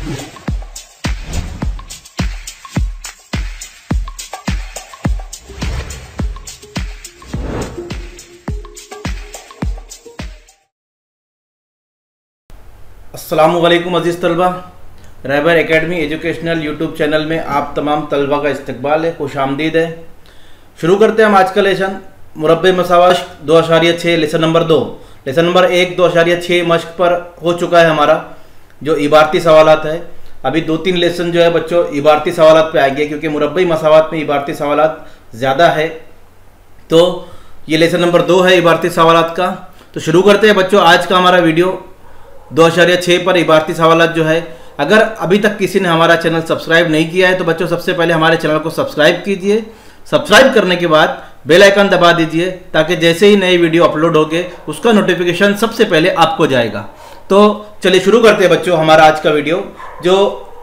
अस्सलामुअलैकुम अज़ीज़ तलबा, Rahbar academy educational YouTube channel में आप तमाम तलबा का इस्तकबाल है, खुशामदीद है। शुरू करते हैं हम आज का लेसन। मुरब्बे मसावात 2.6 लेसन नंबर 2। लेसन नंबर 1 2.6 मश्क पर हो चुका है हमारा, जो इबारती सवालात है। अभी 2-3 लेसन जो है बच्चों इबारती सवालात पे आएंगे, क्योंकि मुरब्बे मसावात में इबारती सवालात ज़्यादा है। तो ये लेसन नंबर 2 है इबारती सवालात का। तो शुरू करते हैं बच्चों आज का हमारा वीडियो 2.6 पर इबारती सवालात जो है। अगर अभी तक किसी ने हमारा चैनल सब्सक्राइब नहीं किया है तो बच्चों सबसे पहले हमारे चैनल को सब्सक्राइब कीजिए। सब्सक्राइब करने के बाद बेल आइकन दबा दीजिए, ताकि जैसे ही नई वीडियो अपलोड होगे उसका नोटिफिकेशन सबसे पहले आपको जाएगा। तो चलिए शुरू करते हैं बच्चों हमारा आज का वीडियो, जो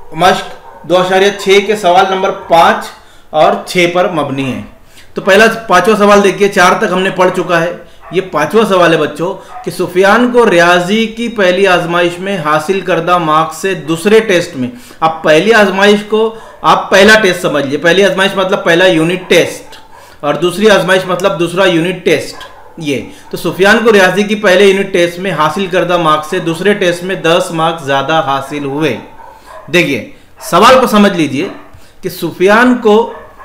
मश्क 2.6 के सवाल नंबर 5 और 6 पर मबनी है। तो पहला 5वां सवाल देखिए, 4 तक हमने पढ़ चुका है। ये 5वां सवाल है बच्चों कि सुफियान को रियाजी की पहली आजमाइश में हासिल करदा मार्क्स से दूसरे टेस्ट में। अब पहली आजमाइश को आप पहला टेस्ट समझ लिए। पहली आजमाइश मतलब पहला यूनिट टेस्ट, और दूसरी आजमाइश मतलब दूसरा यूनिट टेस्ट। ये तो सुफियान को रियाजी की पहले यूनिट टेस्ट में हासिल करदा मार्क्स से दूसरे टेस्ट में 10 मार्क्स ज्यादा हासिल हुए। देखिए सवाल को समझ लीजिए कि सुफियान को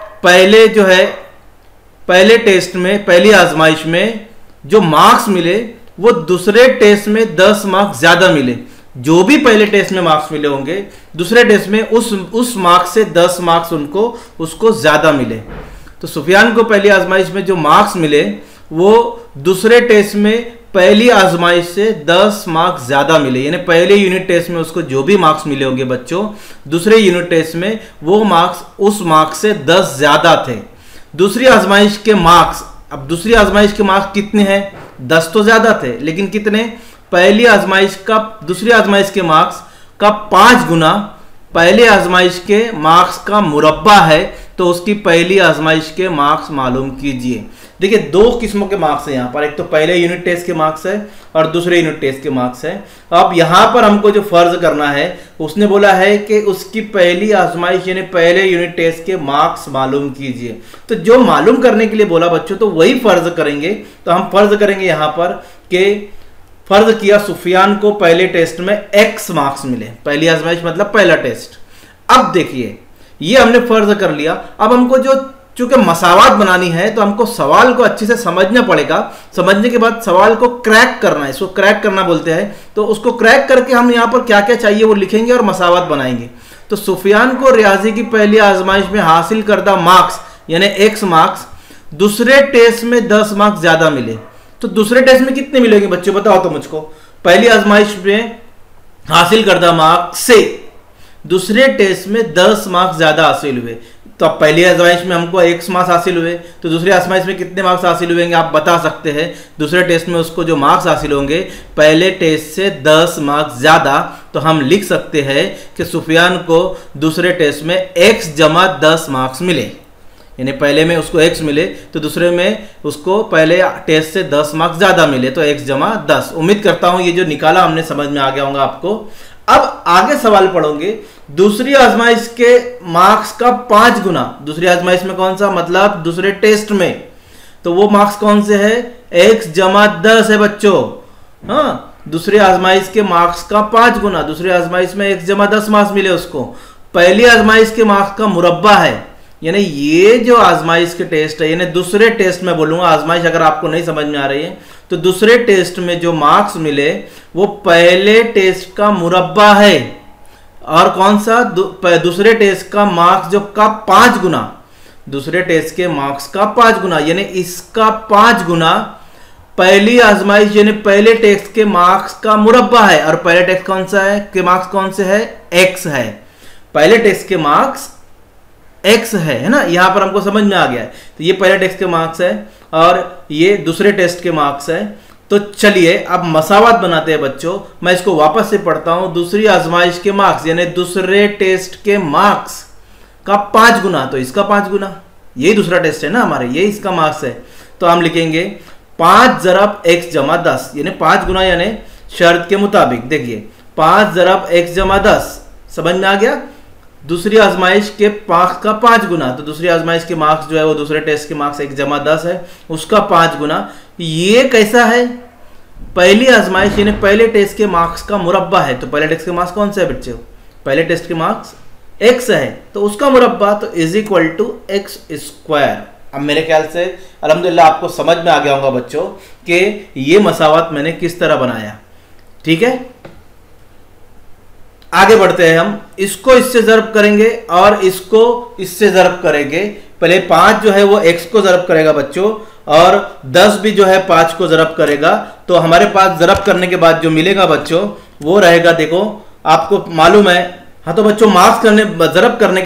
पहले जो है पहले टेस्ट में पहली आजमाइश में जो मार्क्स मिले वो दूसरे टेस्ट में 10 मार्क्स ज्यादा मिले। जो भी पहले टेस्ट में मार्क्स मिले होंगे दूसरे टेस्ट में उस मार्क्स से 10 मार्क्स उसको ज्यादा मिले। तो सुफियान को पहली आजमाइश में जो मार्क्स मिले वो दूसरे टेस्ट में पहली आजमाइश से 10 मार्क्स ज्यादा मिले। यानी पहले यूनिट टेस्ट में उसको जो भी मार्क्स मिले होंगे बच्चों, दूसरे यूनिट टेस्ट में वो मार्क्स उस मार्क्स से 10 ज्यादा थे। दूसरी आजमाइश के मार्क्स, अब दूसरी आजमाइश के मार्क्स कितने हैं? 10 तो ज्यादा थे, लेकिन कितने? पहली आजमाइश का दूसरी आजमाइश के मार्क्स का 5 गुना पहले आजमाइश के मार्क्स का मुरब्बा है। तो उसकी पहली आजमाइश के मार्क्स मालूम कीजिए। देखिए 2 किस्मों के मार्क्स है यहाँ पर, एक तो पहले यूनिट टेस्ट के मार्क्स है और दूसरे यूनिट टेस्ट के मार्क्स है। अब यहाँ पर हमको जो फर्ज करना है, उसने बोला है कि उसकी पहली आजमाइश यानी पहले यूनिट टेस्ट के मार्क्स मालूम कीजिए। तो जो मालूम करने के लिए बोला बच्चों तो वही फर्ज करेंगे। तो हम फर्ज करेंगे यहाँ पर कि फर्ज किया सुफियान को पहले टेस्ट में X मार्क्स मिले। पहली आजमाइश मतलब पहला टेस्ट। अब देखिए ये हमने फर्ज कर लिया। अब हमको जो चूंकि मसावात बनानी है तो हमको सवाल को अच्छे से समझना पड़ेगा। समझने के बाद सवाल को क्रैक करना है, इसको क्रैक करना बोलते हैं। तो उसको क्रैक करके हम यहाँ पर क्या क्या चाहिए वो लिखेंगे और मसावात बनाएंगे। तो सुफियान को रियाजी की पहली आजमाइश में हासिल करदा मार्क्स यानी X मार्क्स दूसरे टेस्ट में 10 मार्क्स ज्यादा मिले। तो दूसरे टेस्ट में कितने मिलेंगे बच्चों बताओ तो मुझको। पहली आजमाइश में हासिल करदा मार्क्स से दूसरे टेस्ट में 10 मार्क्स ज्यादा हासिल हुए। तो अब पहली आजमाइश में हमको X मार्क्स हासिल हुए, तो दूसरी आजमाइश में कितने मार्क्स हासिल हुएंगे आप बता सकते हैं। दूसरे टेस्ट में उसको जो मार्क्स हासिल होंगे पहले टेस्ट से 10 मार्क्स ज्यादा। तो हम लिख सकते हैं कि सुफियान को दूसरे टेस्ट में X जमा 10 मार्क्स मिले। यानी पहले में उसको X मिले तो दूसरे में उसको पहले टेस्ट से 10 मार्क्स ज्यादा मिले, तो X जमा 10। उम्मीद करता हूं ये जो निकाला हमने समझ में आ गया होगा आपको। अब आगे सवाल पढ़ोगे, दूसरी आजमाइश के मार्क्स का 5 गुना। दूसरी आजमाइश में कौन सा? मतलब दूसरे टेस्ट में। तो वो मार्क्स कौन से है? X जमा 10 है बच्चों। हाँ, दूसरी आजमाइश के मार्क्स का 5 गुना। दूसरी आजमाइश में X जमा 10 मार्क्स मिले उसको। पहली आजमाइश के मार्क्स का मुरब्बा है। यानी ये जो आजमाइश के टेस्ट है, यानी दूसरे टेस्ट में बोलूंगा, आजमाइश अगर आपको नहीं समझ में आ रही है तो दूसरे टेस्ट में जो मार्क्स मिले वो पहले टेस्ट का मुरब्बा है। और कौन सा? दूसरे टेस्ट का मार्क्स जो का 5 गुना। दूसरे टेस्ट के मार्क्स का 5 गुना, यानी इसका 5 गुना पहली आजमाइश यानी पहले टेस्ट के मार्क्स का मुरब्बा है। और पहले टेस्ट कौन सा है? के मार्क्स कौन से है? X है। पहले टेस्ट के मार्क्स X है ना, यहां पर हमको समझ में आ गया है। तो ये पहले टेस्ट के मार्क्स है और ये दूसरे टेस्ट के मार्क्स है। तो चलिए अब मसावात बनाते हैं बच्चों। मैं इसको वापस से पढ़ता हूं। दूसरी आजमाइश के मार्क्स यानी दूसरे टेस्ट के मार्क्स का 5 गुना, तो इसका 5 गुना, यही दूसरा टेस्ट है ना हमारे, यही इसका मार्क्स है। तो हम लिखेंगे 5 ज़रब X जमा 10, यानी 5 गुना, यानी शर्त के मुताबिक। देखिए 5 ज़रब X जमा 10 समझ में आ गया। दूसरी आजमाइश के मार्क्स का 5 गुना, तो दूसरी आजमाइश के मार्क्स जो है वो दूसरे टेस्ट के मार्क्स 1 जमा 10 है, उसका 5 गुना। ये कैसा है, पहली आजमाइश यानी पहले टेस्ट के मार्क्स का मुरब्बा है। तो पहले टेस्ट के मार्क्स कौन सा है बच्चों, पहले टेस्ट के मार्क्स x है, तो उसका मुरब्बा तो is equal to X square. अब मेरे ख्याल से अल्हम्दुलिल्लाह आपको समझ में आ गया होगा बच्चों कि ये मसावत मैंने किस तरह बनाया। ठीक है, आगे बढ़ते हैं हम। इसको इससे ज़र्ब करेंगे और इसको इससे ज़र्ब करेंगे। पहले 5 जो है वो x को ज़र्ब करेगा बच्चों, और 10 भी जो है 5 को ज़र्ब करेगा। तो हमारे पास ज़र्ब करने के बाद जो मिलेगा बच्चों वो रहेगा, देखो आपको मालूम है। हाँ, तो बच्चों मार्क्स करने ज़रब करने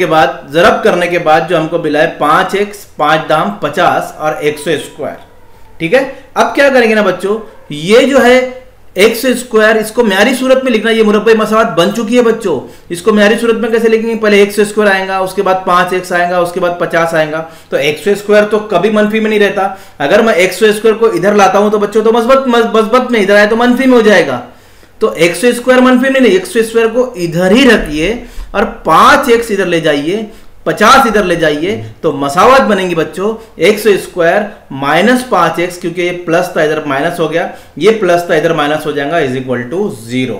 के बाद जो हमको मिला है 5x 5 दाम 50 और 100 स्क्वायर। ठीक है, अब क्या करेंगे ना बच्चों, ये जो है एक्स स्क्वायर, इसको म्यारी सूरत में लिखना। ये मुरब्बे मसावत बन चुकी है बच्चों, इसको म्यारी सूरत में कैसे लिखेंगे, पहले एक्स स्क्वायर आएगा, उसके बाद 5x आएगा, उसके बाद 50 आएगा। तो एक्स स्क्वायर तो कभी मनफी में नहीं रहता। अगर मैं एक्स स्क्वायर को इधर लाता हूं तो बच्चों तो मस्बत में, इधर आए तो मनफी में हो जाएगा। तो एक्स स्क्वायर मनफी में नहीं, एक्स स्क्वायर को इधर ही रखिए और 5x इधर ले जाइए, 50 इधर ले जाइए, तो मसावत बनेंगी बच्चों एक्स स्क्वायर माइनस 5x, क्योंकि ये प्लस था इधर माइनस हो गया, ये प्लस था इधर माइनस हो जाएगा, इज इक्वल टू 0।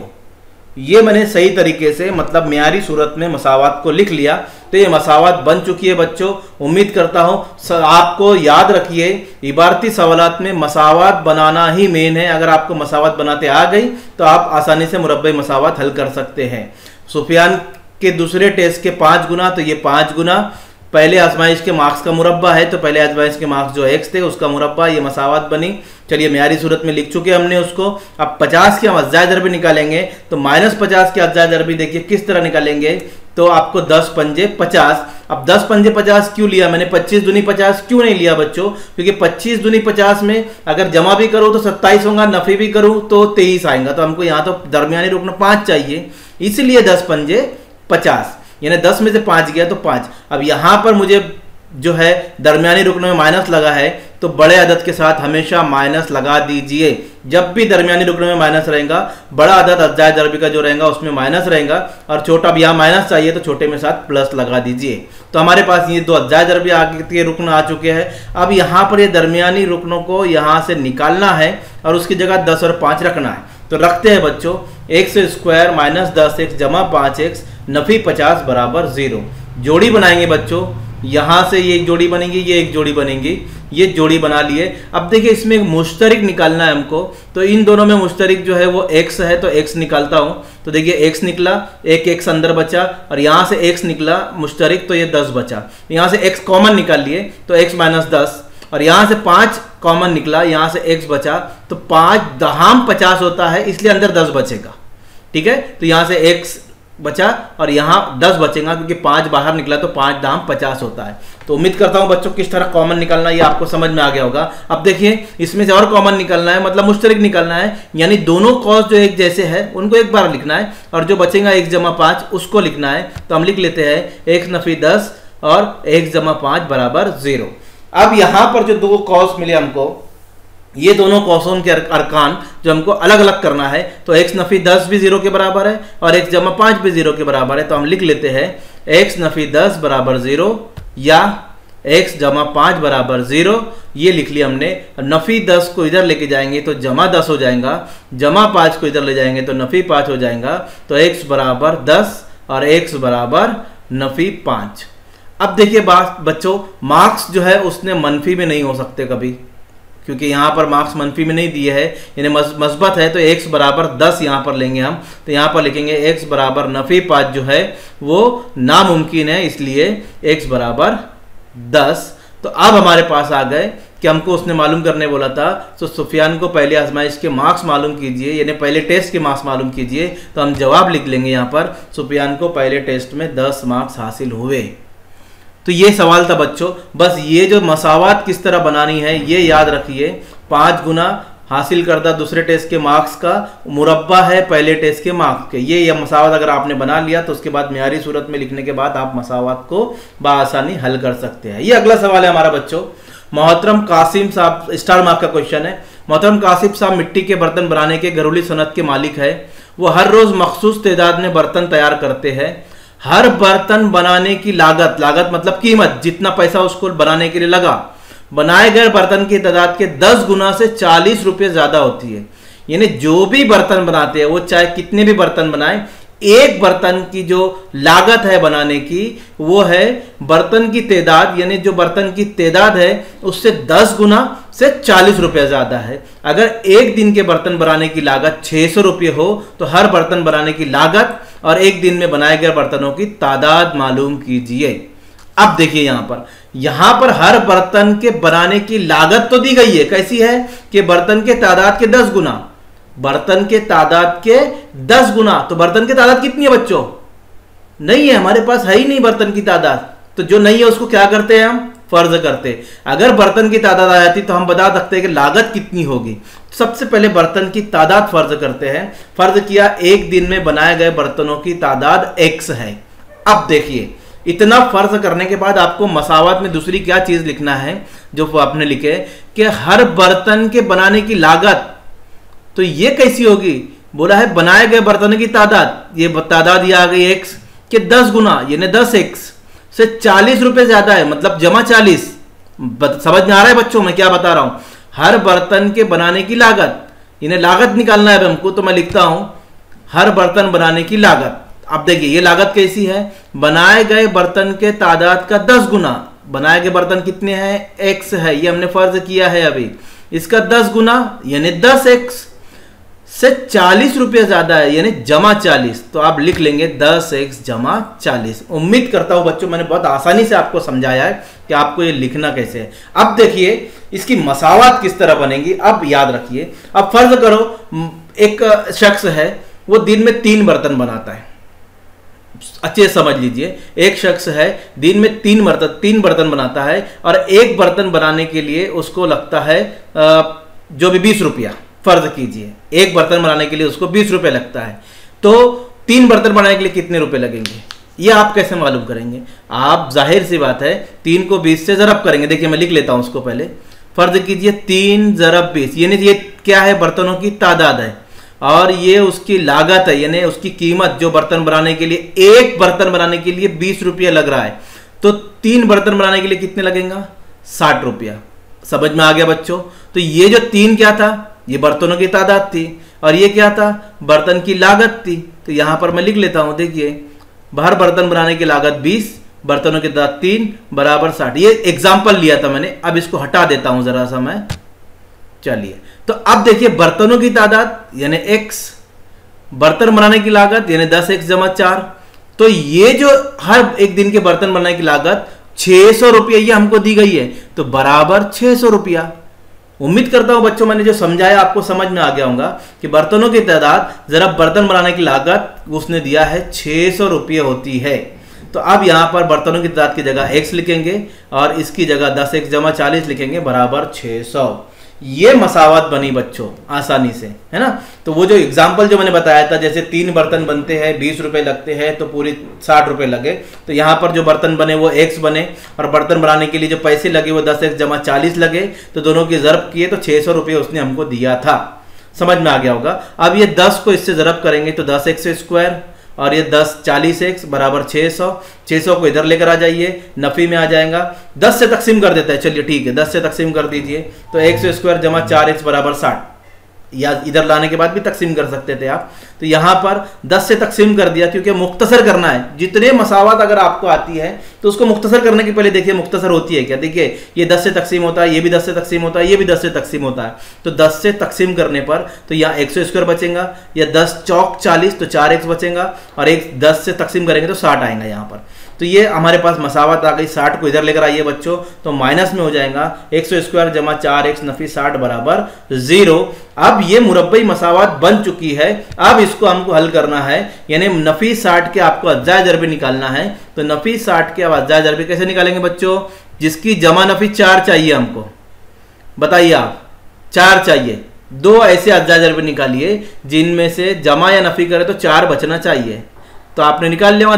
ये मैंने सही तरीके से मतलब म्यारी सूरत में मसावत को लिख लिया। तो ये मसावत बन चुकी है बच्चों। उम्मीद करता हूं आपको याद रखिए, इबारती सवालात में मसावत बनाना ही मेन है। अगर आपको मसावत बनाते आ गई तो आप आसानी से मुरब्बे मसावत हल कर सकते हैं। सुफियान के दूसरे टेस्ट के 5 गुना, तो ये 5 गुना पहले आजमाइश के मार्क्स का मुरब्बा है, तो पहले आजमाइश के मार्क्स जो x थे उसका मुरब्बा, ये मसावत बनी। चलिए म्यारी सूरत में लिख चुके हमने उसको। अब 50 के हम अज्जाए दरबी निकालेंगे, तो -50 के अज्जाए दरबी देखिए किस तरह निकालेंगे। तो आपको 10 पंजे 50। अब 10 पंजे 50 क्यों लिया मैंने, 25 दूनी 50 क्यों नहीं लिया बच्चों, क्योंकि 25 दूनी 50 में अगर जमा भी करूँ तो 27 होगा, नफी भी करूँ तो 23 आएगा। तो हमको यहाँ तो दरमियानी रुकन 5 चाहिए, इसलिए 10 पंजे 50, यानी 10 में से 5 गया तो 5। अब यहां पर मुझे जो है दरमियानी रुकन में माइनस लगा है, तो बड़े अदद के साथ हमेशा माइनस लगा दीजिए। जब भी दरमियानी रुकन में माइनस रहेगा, बड़ा अदद अज्जाए दरबी का जो रहेगा उसमें माइनस रहेगा, और छोटा अब यहाँ माइनस चाहिए तो छोटे में साथ प्लस लगा दीजिए। तो हमारे पास ये 2 अज्जाए दरबी आगे के रुकन आ चुके हैं। अब यहाँ पर ये दरमियानी रुकनों को यहाँ से निकालना है और उसकी जगह 10 और 5 रखना है। तो रखते हैं बच्चों, एक्स स्क्वायर माइनस 10x जमा 5x नफी 50 बराबर 0। जोड़ी बनाएंगे बच्चों, यहां से ये एक जोड़ी बनेगी, ये एक जोड़ी बनेगी, ये जोड़ी बना लिए। अब देखिए इसमें एक मुश्तरिक निकालना है हमको, तो इन दोनों में मुश्तरिक जो है वो x है, तो x निकालता हूं। तो देखिए x निकला, एक x अंदर बचा, और यहां से x निकला मुश्तरिक, तो ये 10 बचा। यहां से x कॉमन निकाल लिए तो x माइनस 10, और यहां से 5 कॉमन निकला, यहां से x बचा, तो 5 दहाम 50 होता है, इसलिए अंदर 10 बचेगा। ठीक है, तो यहां से x बचा और यहां 10 बचेगा, क्योंकि 5 बाहर निकला तो 5 दाम 50 होता है। तो उम्मीद करता हूं बच्चों किस तरह कॉमन निकालना है ये आपको समझ में आ गया होगा। अब देखिए इसमें से और कॉमन निकालना है, मतलब मुश्तरिक निकालना है, यानी दोनों कॉस जो एक जैसे है उनको एक बार लिखना है, और जो बचेगा 1 जमा 5 उसको लिखना है। तो हम लिख लेते हैं 1 नफी 10 और 1 जमा 5 बराबर 0। अब यहां पर जो 2 कॉस मिले हमको, ये दोनों कौसों के अरकान जो हमको अलग अलग करना है, तो x नफी 10 भी 0 के बराबर है और x जमा 5 भी 0 के बराबर है। तो हम लिख लेते हैं x नफी 10 बराबर 0 या x जमा 5 बराबर 0, ये लिख लिया हमने। नफी 10 को इधर लेके जाएंगे तो जमा 10 हो जाएगा, जमा 5 को इधर ले जाएंगे तो नफी 5 हो जाएगा। तो x बराबर 10 और x बराबर नफी 5। अब देखिए बात बच्चों, मार्क्स जो है उसने मनफी में नहीं हो सकते कभी, क्योंकि यहाँ पर मार्क्स मनफी में नहीं दिए है, यानी मस्बत है, तो x बराबर 10 यहाँ पर लेंगे हम। तो यहाँ पर लिखेंगे x बराबर नफी 5 जो है वो नामुमकिन है, इसलिए x बराबर 10। तो अब हमारे पास आ गए कि हमको उसने मालूम करने बोला था, तो सुफियान को पहले आजमाइश के मार्क्स मालूम कीजिए, यानी पहले टेस्ट के मार्क्स मालूम कीजिए। तो हम जवाब लिख लेंगे यहाँ पर, सुफियान को पहले टेस्ट में 10 मार्क्स हासिल हुए। तो ये सवाल था बच्चों, बस ये जो मसावत किस तरह बनानी है ये याद रखिए। 5 गुना हासिल करदा दूसरे टेस्ट के मार्क्स का मुरब्बा है पहले टेस्ट के मार्क्स के, ये मसावत अगर आपने बना लिया तो उसके बाद म्यारी सूरत में लिखने के बाद आप मसावत को बआसानी हल कर सकते हैं। ये अगला सवाल है हमारा बच्चों। मोहतरम कासिम साहब, स्टार मार्क का क्वेश्चन है। मोहतरम कासिम साहब मिट्टी के बर्तन बनाने के घरेलू सनत के मालिक है। वो हर रोज मखसूस तादाद में बर्तन तैयार करते हैं। हर बर्तन बनाने की लागत, लागत मतलब कीमत, जितना पैसा उसको बनाने के लिए लगा, बनाए गए बर्तन की तादाद के 10 गुना से 40 रुपये ज्यादा होती है। यानी जो भी बर्तन बनाते हैं वो चाहे कितने भी बर्तन बनाए, एक बर्तन की जो लागत है बनाने की वो है बर्तन की तादाद, यानी जो बर्तन की तादाद है उससे 10 गुना से 40 रुपये ज्यादा है। अगर एक दिन के बर्तन बनाने की लागत 600 रुपये हो तो हर बर्तन बनाने की लागत और एक दिन में बनाए गए बर्तनों की तादाद मालूम कीजिए। अब देखिए यहां पर हर बर्तन के बनाने की लागत तो दी गई है, कैसी है कि बर्तन के तादाद के 10 गुना, बर्तन के तादाद के 10 गुना। तो बर्तन की तादाद कितनी है बच्चों? नहीं है, हमारे पास है ही नहीं बर्तन की तादाद। तो जो नहीं है उसको क्या करते हैं हम? फर्ज करते। अगर बर्तन की तादाद आ जाती तो हम बता सकते हैं कि लागत कितनी होगी। सबसे पहले बर्तन की तादाद फर्ज करते हैं। फर्ज किया एक दिन में बनाए गए बर्तनों की तादाद x है। अब देखिए इतना फर्ज करने के बाद आपको मसावत में दूसरी क्या चीज लिखना है जो आपने लिखे कि हर बर्तन के बनाने की लागत। तो ये कैसी होगी? बोला है बनाए गए बर्तनों की तादाद, ये तादाद ये आ गई x के 10 गुना यानी 10x से 40 रुपए ज्यादा है, मतलब जमा 40। समझ में आ रहा है बच्चों मैं क्या बता रहा हूं? हर बर्तन के बनाने की लागत, इन्हें लागत निकालना है हमको, तो मैं लिखता हूं हर बर्तन बनाने की लागत। अब देखिए ये लागत कैसी है? बनाए गए बर्तन के तादाद का 10 गुना। बनाए गए बर्तन कितने हैं? x है, ये हमने फर्ज किया है अभी। इसका 10 गुना यानी 10x से 40 रुपये ज्यादा है यानी जमा 40। तो आप लिख लेंगे 10x जमा 40। उम्मीद करता हूं बच्चों मैंने बहुत आसानी से आपको समझाया है कि आपको ये लिखना कैसे है। अब देखिए इसकी मसावत किस तरह बनेगी। अब याद रखिए, अब फर्ज करो एक शख्स है वो दिन में 3 बर्तन बनाता है। अच्छे समझ लीजिए, एक शख्स है दिन में 3 बर्तन बनाता है और एक बर्तन बनाने के लिए उसको लगता है जो भी 20 रुपया। फर्ज कीजिए एक बर्तन बनाने के लिए उसको 20 रुपए लगता है, तो 3 बर्तन बनाने के लिए कितने रुपए लगेंगे ये आप कैसे मालूम करेंगे? आप जाहिर सी बात है 3 को 20 से ज़रब करेंगे। देखिए मैं लिख लेता हूं उसको पहले। फर्ज कीजिए 3 ज़रब 20 यानी ये क्या है? बर्तनों की तादाद है और ये उसकी लागत है यानी उसकी कीमत, जो बर्तन बनाने के लिए, एक बर्तन बनाने के लिए 20 रुपया लग रहा है, तो 3 बर्तन बनाने के लिए कितने लगेगा? 60 रुपया। समझ में आ गया बच्चों? तो ये जो 3 क्या था? ये बर्तनों की तादाद थी और ये क्या था? बर्तन की लागत थी। तो यहां पर मैं लिख लेता हूं, देखिए हर बर्तन बनाने की लागत 20, बर्तनों की तादाद 3 बराबर 60। ये एग्जाम्पल लिया था मैंने, अब इसको हटा देता हूं जरा सा मैं। चलिए तो अब देखिए बर्तनों की तादाद यानी x, बर्तन बनाने की लागत यानी 10x जमा 4। तो ये जो हर एक दिन के बर्तन बनाने की लागत 600 रुपया ये हमको दी गई है, तो बराबर 600 रुपया। उम्मीद करता हूं बच्चों मैंने जो समझाया आपको समझ में आ गया होगा कि बर्तनों की तादाद जरा बर्तन बनाने की लागत उसने दिया है 600 रुपये होती है। तो अब यहां पर बर्तनों की तादाद की जगह x लिखेंगे और इसकी जगह 10x जमा 40 लिखेंगे बराबर 600। ये मसावत बनी बच्चों आसानी से, है ना? तो वो जो एग्जाम्पल जो मैंने बताया था, जैसे 3 बर्तन बनते हैं 20 रुपए लगते हैं तो पूरी 60 रुपए लगे, तो यहाँ पर जो बर्तन बने वो x बने और बर्तन बनाने के लिए जो पैसे लगे वो 10x जमा 40 लगे, तो दोनों की ज़रब किए तो 600 रुपये उसने हमको दिया था। समझ में आ गया होगा। अब ये 10 को इससे ज़रब करेंगे तो 10x स्क्वायर और ये 10 40x बराबर 600। 600 को इधर लेकर आ जाइए, नफी में आ जाएगा। 10 से तकसीम कर देता है, चलिए ठीक है 10 से तकसीम कर दीजिए, तो x स्क्वायर जमा 4x बराबर 60। या इधर लाने के बाद भी तकसीम कर सकते थे आप। तो यहां पर 10 से तकसीम कर दिया क्योंकि मुख्तसर करना है। जितने मसावत अगर आपको आती है तो उसको मुख्तसर करने के पहले देखिए मुख्तसर होती है क्या। देखिए ये 10 से तकसीम होता है, ये भी 10 से तकसीम होता है, ये भी 10 से तकसीम होता है। तो 10 से तकसीम करने पर तो यहाँ x स्क्वायर बचेगा, या 10 चौक 40 तो 4x बचेगा, और एक 10 से तकसीम करेंगे तो 60 आएगा यहाँ पर। तो ये हमारे पास मसावत आ गई। 60 को इधर लेकर आइए बच्चों, तो माइनस में हो जाएगा x स्क्वायर जमा 4x नफी 60 बराबर 0। अब ये मुरब्बई मसावत बन चुकी है। अब इसको हमको हल करना है, यानी नफी 60 के आपको अज्जाए ज़रबे निकालना है। तो नफी 60 के अब अज्जाए ज़रबे कैसे निकालेंगे बच्चों? जिसकी जमा नफी 4 चाहिए हमको, बताइए आप 4 चाहिए। 2 ऐसे अज्जाए ज़रबे निकालिए जिनमें से जमा या नफी करे तो 4 बचना चाहिए। तो आपने निकाल लिया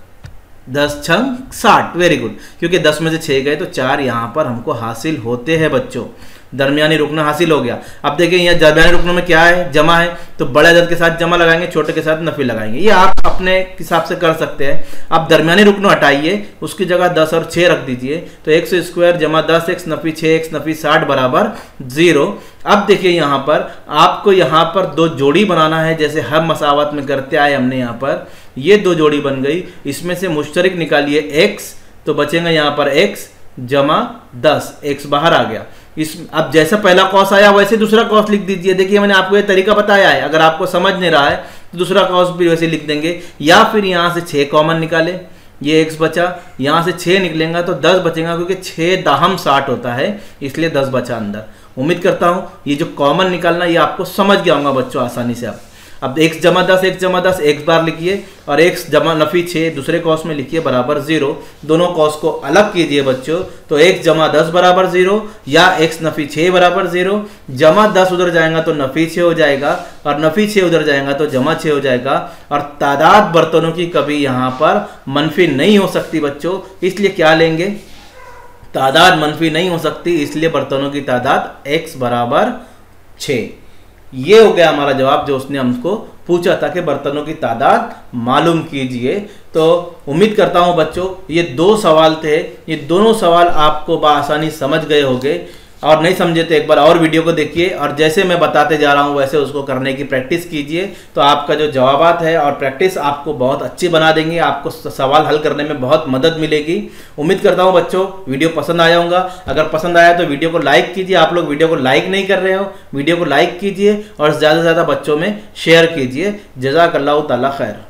10 छंग 60, वेरी गुड, क्योंकि 10 में से 6 गए तो 4 यहां पर हमको हासिल होते हैं बच्चों। दरमियानी रुकन हासिल हो गया। अब देखिए यहाँ दरमियानी रुकनों में क्या है, जमा है, तो बड़े अदद के साथ जमा लगाएंगे, छोटे के साथ नफी लगाएंगे। ये आप अपने हिसाब से कर सकते हैं। आप दरमियानी रुकन हटाइए, उसकी जगह 10 और 6 रख दीजिए, तो x स्क्वायर जमा 10x नफी 6x नफी 60 बराबर 0। अब देखिए यहाँ पर आपको यहाँ पर दो जोड़ी बनाना है, जैसे हर मसावत में करते आए हमने। यहाँ पर ये दो जोड़ी बन गई, इसमें से मुश्तरिक निकालिए x, तो बचेगा यहाँ पर x जमा 10, x बाहर आ गया। इस अब जैसा पहला कॉस आया वैसे दूसरा कॉस लिख दीजिए। देखिए मैंने आपको ये तरीका बताया है, अगर आपको समझ नहीं रहा है तो दूसरा कॉस भी वैसे लिख देंगे। या फिर यहाँ से 6 कॉमन निकाले, ये x बचा, यहाँ से 6 निकलेगा तो 10 बचेगा, क्योंकि 6 दाहम 60 होता है, इसलिए 10 बचा अंदर। उम्मीद करता हूँ ये जो कॉमन निकालना ये आपको समझ गया होगा बच्चों आसानी से। अब x जमा 10 x जमा 10 एक बार लिखिए, और x जमा नफी 6 दूसरे कॉस में लिखिए बराबर 0। दोनों कॉस को अलग कीजिए बच्चों, तो x जमा 10 बराबर 0 या x नफी 6 बराबर 0। जमा 10 उधर जाएगा तो नफी 6 हो जाएगा, और नफी 6 उधर जाएगा तो जमा 6 हो जाएगा। और तादाद बर्तनों की कभी यहाँ पर मनफी नहीं हो सकती बच्चों, इसलिए क्या लेंगे, तादाद मनफी नहीं हो सकती, इसलिए बर्तनों की तादाद x बराबर 6। ये हो गया हमारा जवाब जो उसने हमको पूछा था कि बर्तनों की तादाद मालूम कीजिए। तो उम्मीद करता हूं बच्चों ये 2 सवाल थे, ये दोनों सवाल आपको बआसानी समझ गए होंगे। और नहीं समझे तो एक बार और वीडियो को देखिए, और जैसे मैं बताते जा रहा हूं वैसे उसको करने की प्रैक्टिस कीजिए, तो आपका जो जवाबात है और प्रैक्टिस आपको बहुत अच्छी बना देंगे, आपको सवाल हल करने में बहुत मदद मिलेगी। उम्मीद करता हूं बच्चों वीडियो पसंद आया होगा। अगर पसंद आया तो वीडियो को लाइक कीजिए। आप लोग वीडियो को लाइक नहीं कर रहे हो, वीडियो को लाइक कीजिए और ज़्यादा से ज़्यादा बच्चों में शेयर कीजिए। जज़ाकल्लाहु ताला खैर।